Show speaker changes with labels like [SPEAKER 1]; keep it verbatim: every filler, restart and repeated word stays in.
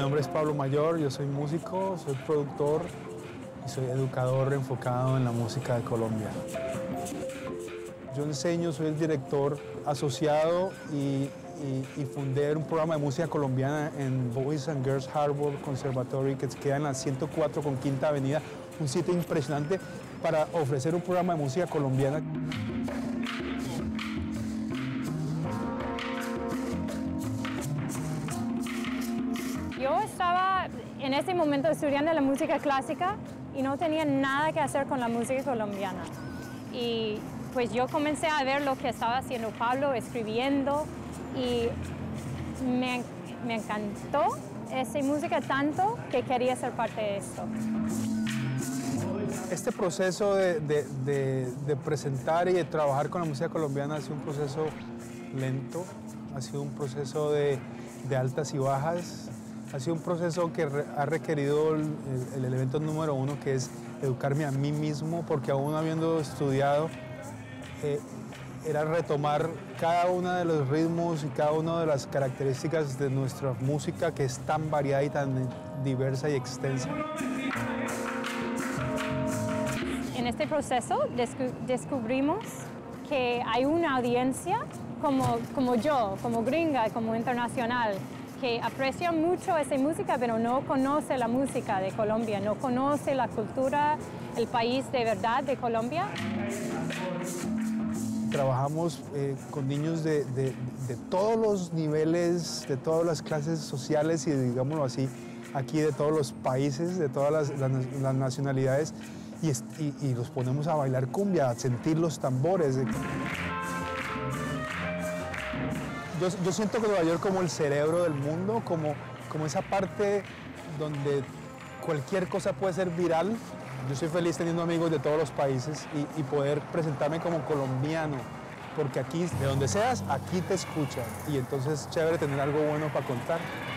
[SPEAKER 1] nombre es Pablo Mayor, yo soy músico, soy productor y soy educador enfocado en la música de Colombia. Yo enseño, soy el director asociado y, y, y fundé un programa de música colombiana en Boys and Girls Harbor Conservatory, que queda en la ciento cuatro con Quinta Avenida, un sitio impresionante para ofrecer un programa de música colombiana.
[SPEAKER 2] Yo estaba en ese momento estudiando la música clásica y no tenía nada que hacer con la música colombiana. Y pues yo comencé a ver lo que estaba haciendo Pablo, escribiendo, y me, me encantó esa música tanto que quería ser parte de esto.
[SPEAKER 1] Este proceso de, de, de, de presentar y de trabajar con la música colombiana ha sido un proceso lento, ha sido un proceso de, de altas y bajas, ha sido un proceso que re, ha requerido el, el elemento número uno, que es educarme a mí mismo, porque aún habiendo estudiado, eh, era retomar cada uno de los ritmos y cada una de las características de nuestra música, que es tan variada y tan diversa y extensa.
[SPEAKER 2] En este proceso descu descubrimos que hay una audiencia como, como yo, como gringa, como internacional, que aprecia mucho esa música, pero no conoce la música de Colombia, no conoce la cultura, el país de verdad de Colombia.
[SPEAKER 1] Trabajamos eh, con niños de, de, de todos los niveles, de todas las clases sociales y, digámoslo así, aquí de todos los países, de todas las, las, las nacionalidades, y, y, y los ponemos a bailar cumbia, a sentir los tambores. Yo, yo siento que Nueva York como el cerebro del mundo, como, como esa parte donde cualquier cosa puede ser viral. Yo soy feliz teniendo amigos de todos los países y, y poder presentarme como colombiano, porque aquí, de donde seas, aquí te escuchan, y entonces es chévere tener algo bueno para contar.